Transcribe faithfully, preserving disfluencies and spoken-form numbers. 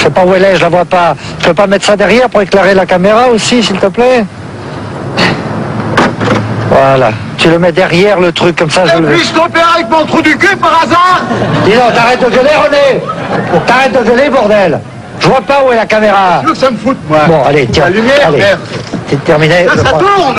Je sais pas où elle est, je la vois pas. Tu peux pas mettre ça derrière pour éclairer la caméra aussi, s'il te plaît? Voilà. Tu le mets derrière le truc, comme ça je le... Puis-je tromper avec mon trou du cul par hasard? Dis donc, t'arrêtes de gueuler, René! T'arrêtes de gueuler, bordel! Je vois pas où est la caméra. Tu veux que ça me foute, moi? Bon, allez, tiens. La lumière, allez. merde. C'est terminé. Là, ça tourne!